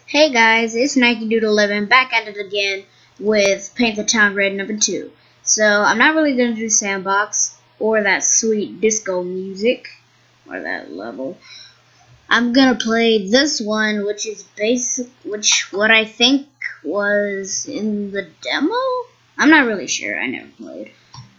Hey guys, it's NikeDude11 back at it again with Paint the Town Red number 2. So I'm not really gonna do sandbox or that sweet disco music or that level. I'm gonna play this one, which is what I think was in the demo. I'm not really sure. I never played.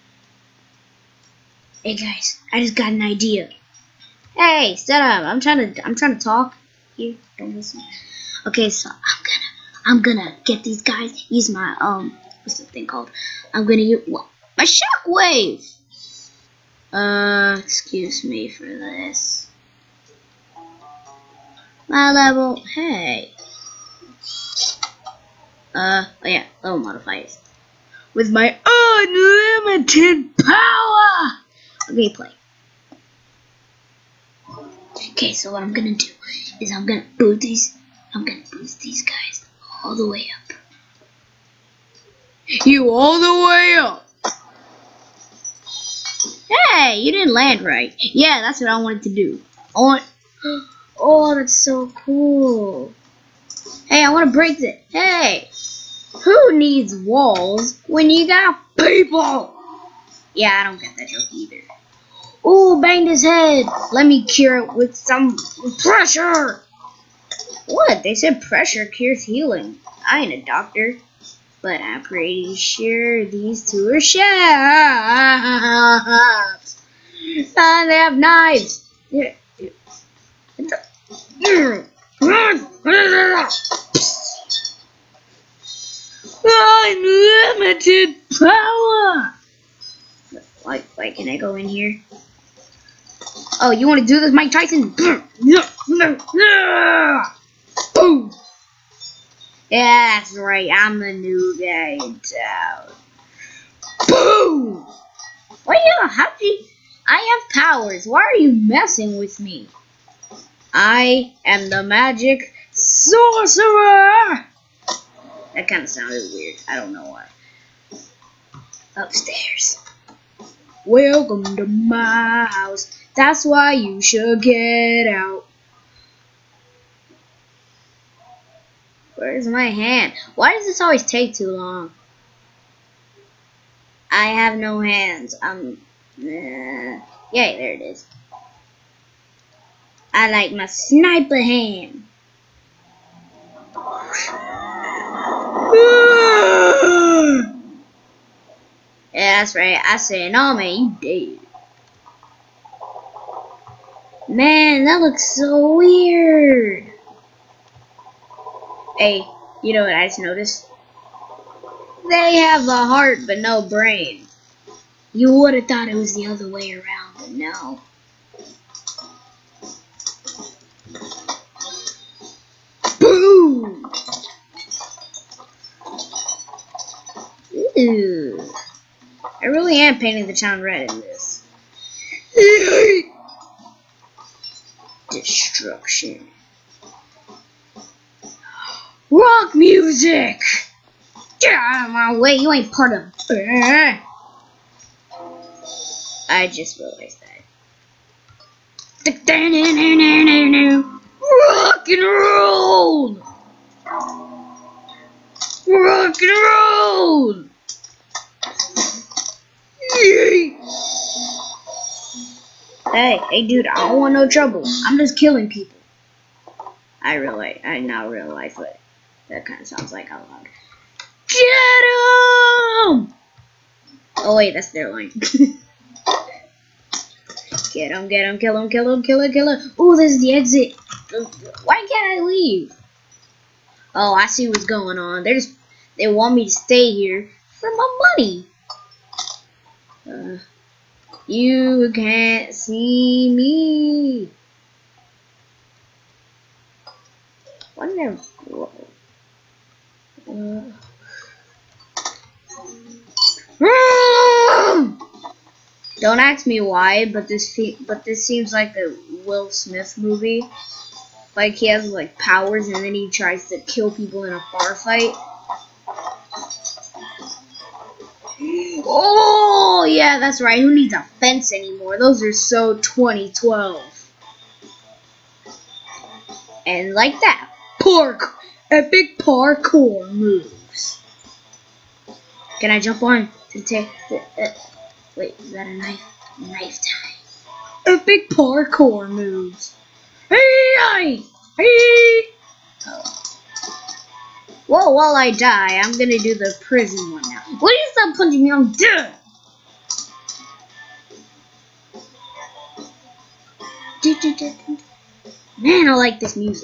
Hey guys, I just got an idea. Hey, shut up! I'm trying to talk. Here, don't listen. Okay, so I'm gonna get these guys. Use my what's the thing called? I'm gonna use my shockwave. Excuse me for this. My level. Hey. Oh yeah, level modifiers. With my unlimited power. Okay, play. Okay, so what I'm gonna do is I'm gonna boost these guys all the way up. You all the way up. Hey, you didn't land right. Yeah, that's what I wanted to do. Oh, that's so cool. Hey, I want to break it. Hey, who needs walls when you got people? Yeah, I don't get that joke either. Ooh, banged his head. Let me cure it with some pressure. What? They said pressure cures healing. I ain't a doctor, but I'm pretty sure these two are chefs. And they have knives. Unlimited power. Wait, can I go in here? Oh, you want to do this, Mike Tyson? Boom! Yeah, that's right. I'm the new guy in town. Boom! What I have powers. Why are you messing with me? I am the magic sorcerer. That kind of sounded weird. I don't know why. Upstairs. Welcome to my house. That's why you should get out. Where's my hand? Why does this always take too long? I have no hands. Yeah, there it is. I like my sniper hand. Yeah, that's right. I said, no, man, you dead. Man, that looks so weird. Hey, you know what I just noticed? They have a heart but no brain. You would have thought it was the other way around, but no. Boom! Ew. I really am painting the town red in this. Destruction. Rock music! Get out of my way, you ain't part of... I just realized that. Rock and roll! Rock and roll! Hey, dude, I don't want no trouble. I'm just killing people. I now realize what that kind of sounds like out loud. Get him! Oh wait, that's their line. Get him, kill him. Ooh, this is the exit. Why can't I leave? Oh, I see what's going on. They want me to stay here for my money. You can't see me. Don't ask me why, but this seems like a Will Smith movie. Like he has like powers and then he tries to kill people in a bar fight. Oh yeah, that's right. Who needs a fence anymore? Those are so 2012. And like that, pork Epic parkour moves. Can I jump on to take the... wait, is that a knife? Knife time. Epic parkour moves. Hey! Hey! Oh. Well, while I die, I'm gonna do the prison one now. Will you stop punching me? I'm dead! Man, I like this music.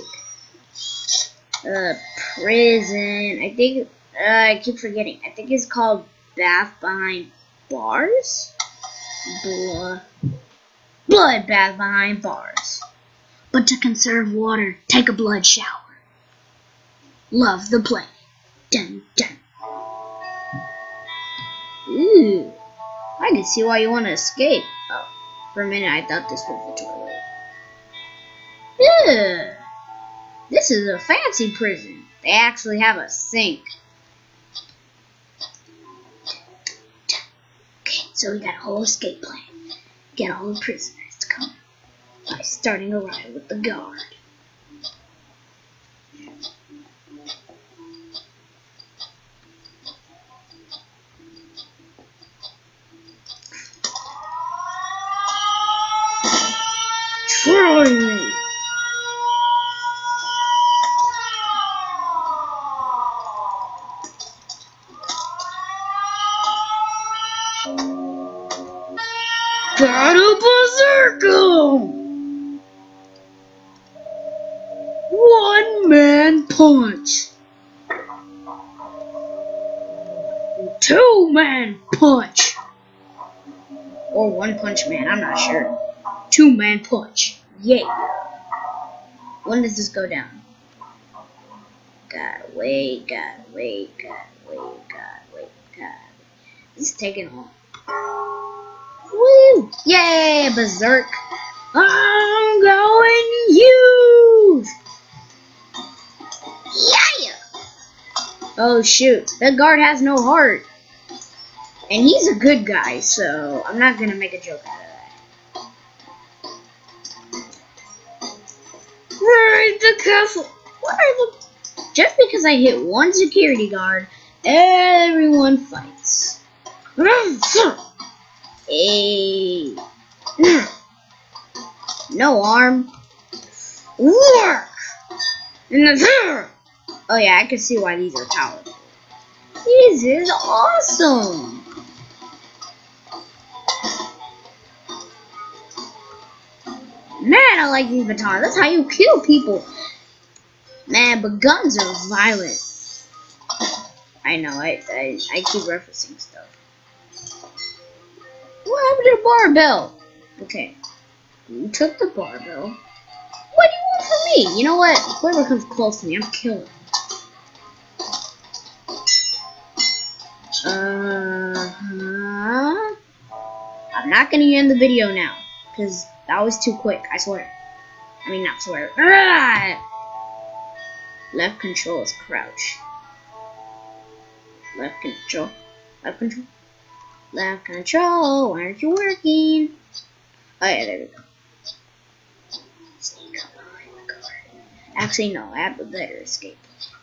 Prison. I think I keep forgetting. I think it's called Bath Behind Bars. Blood bath behind bars. But to conserve water, take a blood shower. Love the play. Dun dun. Ooh, I can see why you want to escape. Oh, for a minute I thought this was the toilet. Yeah. This is a fancy prison. They actually have a sink. Okay, so we got a whole escape plan. Get all the prisoners to come by starting a riot with the guard. Try me. Got a berserker! One man punch. Two man punch. Or one punch man, I'm not sure. Two man punch. Yay. When does this go down? Gotta wait, gotta wait, gotta wait, gotta wait, gotta wait. This is taking long. Woo! Yay, berserk! I'm going huge! Yeah! Oh shoot, that guard has no heart. And he's a good guy, so I'm not gonna make a joke out of that. Where is the castle? Where are the... Just because I hit one security guard, everyone fights. Hey. No arm. Work. Oh yeah, I can see why these are powerful. This is awesome. Man, I like these batons. That's how you kill people. Man, but guns are violent. I know, I keep referencing stuff. What happened to the barbell? Okay. You took the barbell. What do you want from me? You know what? Whoever comes close to me, I'm killing. I'm not gonna end the video now, because that was too quick, I swear. I mean, not swear. Left control is crouch. Left control. Left control. Left control. Why aren't you working? Oh yeah, there we go. Sneak up behind the guard. Actually, no, I have a better escape.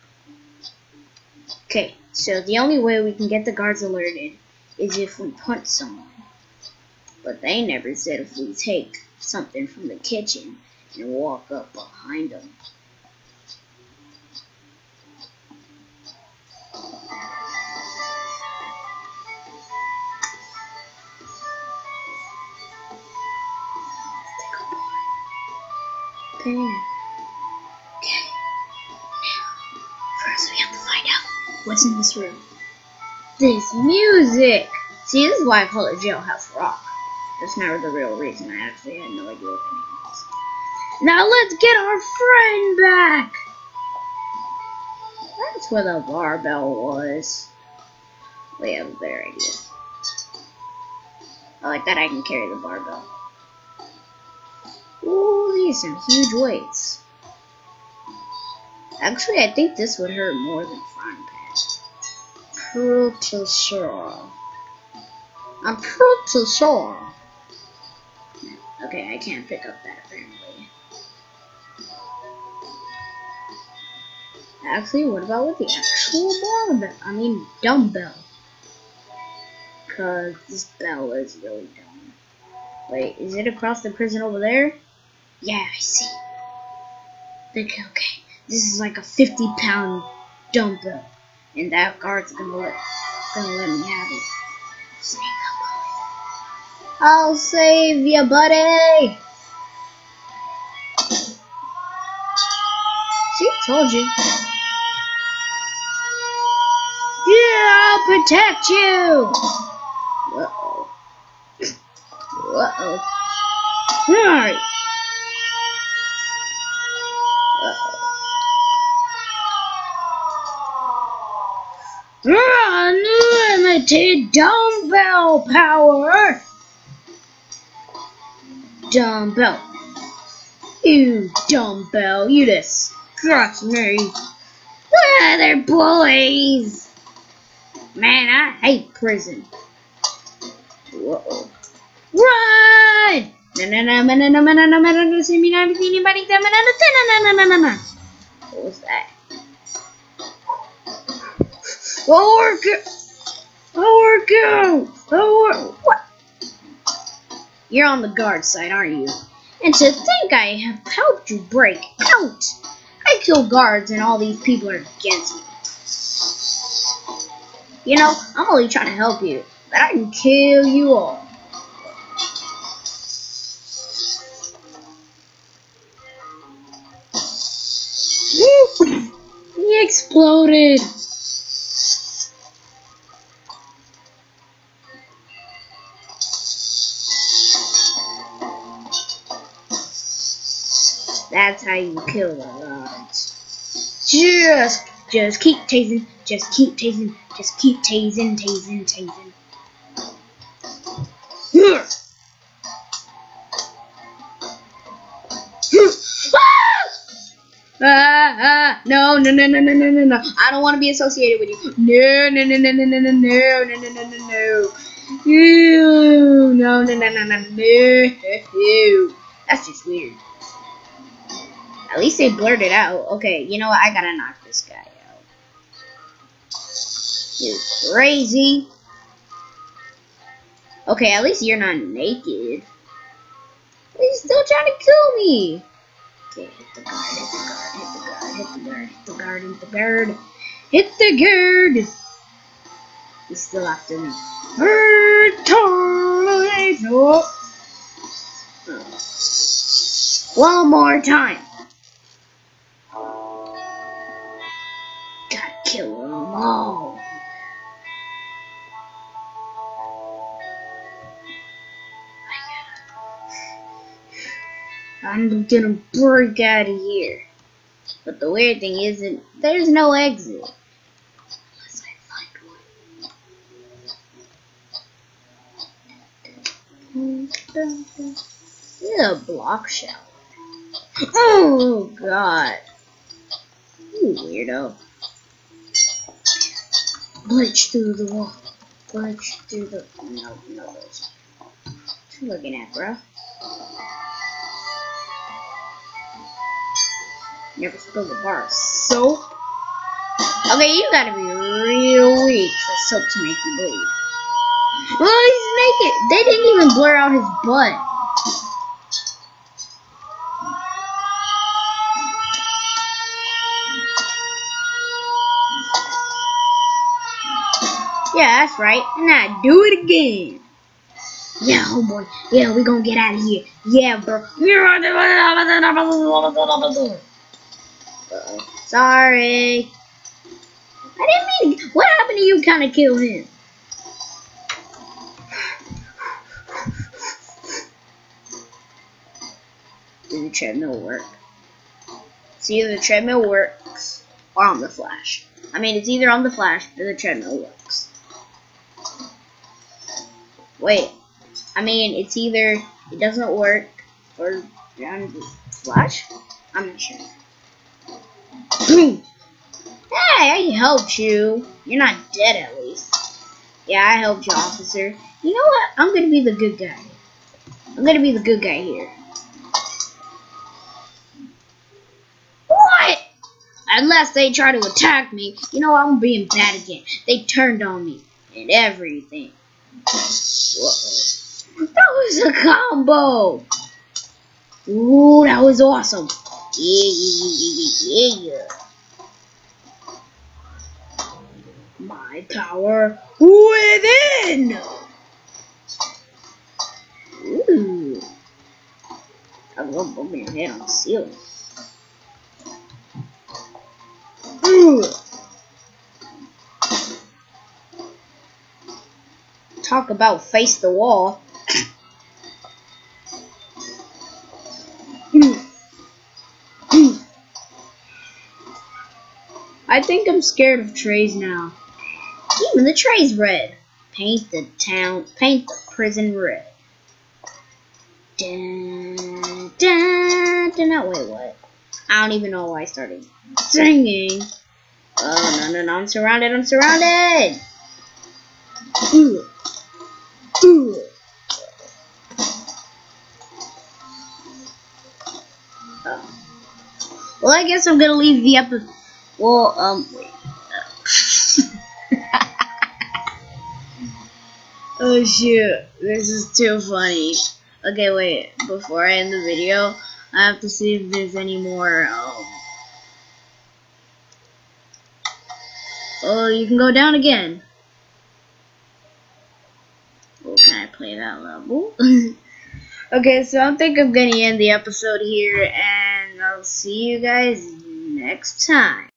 Okay, so the only way we can get the guards alerted is if we punch someone. But they never said if we take something from the kitchen and walk up behind them. Okay. Okay. First we have to find out what's in this room. This music! See, this is why I call it Jailhouse Rock. That's not the real reason. I actually had no idea what the name was. Now let's get our friend back! That's where the barbell was. We have a better idea. I like that I can carry the barbell. Ooh, these are some huge weights. Actually, I think this would hurt more than frying pan. Pretty sure. I'm pretty sure. Okay, I can't pick up that apparently. Actually, what about with the actual barbell? I mean, dumbbell. Cause this bell is really dumb. Wait, is it across the prison over there? Yeah, I see. Okay, this is like a 50-pound dumbbell, and that guard's gonna let me have it. Sneak up. I'll save ya, buddy. See, told you. Yeah, I'll protect you. Uh-oh. Uh-oh. Alright. Unlimited dumbbell power. Dumbbell. You dumbbell. You disgust me. Ah, they're bullies. Man, I hate prison. Whoa. Run! What was that? What? You're on the guard side, aren't you? And to think I have helped you break out. I kill guards and all these people are against me. You know, I'm only trying to help you, but I can kill you all. He exploded. That's how you kill the guards. Just keep tasing. Just keep tasing. Just keep tasing. No. I don't want to be associated with you. No. No. That's just weird. At least they blurted out. Okay, you know what? I gotta knock this guy out. You're crazy. Okay, at least you're not naked. He's still trying to kill me. Okay, hit the guard. He's still after me. One more time. Gotta kill them all. I'm gonna break out of here. But the weird thing is that there's no exit. Unless I find one. This is a block shower. Oh god. You weirdo. Glitch through the wall. Glitch through the... No. What you looking at, bro? Never spilled a bar of soap. Okay, you gotta be real weak for soap to make you bleed. Oh, he's naked. They didn't even blur out his butt. Yeah, that's right. And now do it again. Yeah, homeboy. Yeah, we gonna get out of here. Yeah, bro. Sorry. I didn't mean. What happened to you? Kind of kill him. Does the treadmill work? See, either the treadmill works or on the flash. I mean, it's either on the flash or the treadmill works. Wait. I mean, it's either it doesn't work or on the flash. I'm not sure. Hey, I helped you. You're not dead, at least. Yeah, I helped you, officer. You know what? I'm gonna be the good guy. I'm gonna be the good guy here. What? Unless they try to attack me, you know, I'm being bad again. They turned on me and everything. Whoa. That was a combo. Ooh, that was awesome. Yeah. My power within. Ooh. I love bumping your head on the ceiling. Ooh. Talk about face the wall. I think I'm scared of trays now. Even the tray's red. Paint the prison red. Dun, dun, dun, no, wait, what? I don't even know why I started singing. Oh, no, I'm surrounded. Ooh. Ooh. Well, I guess I'm gonna leave the episode. Well, wait. Oh shoot, this is too funny. Okay, wait, before I end the video, I have to see if there's any more, oh, you can go down again. Oh, can I play that level? Okay, so I think I'm gonna end the episode here, and I'll see you guys next time.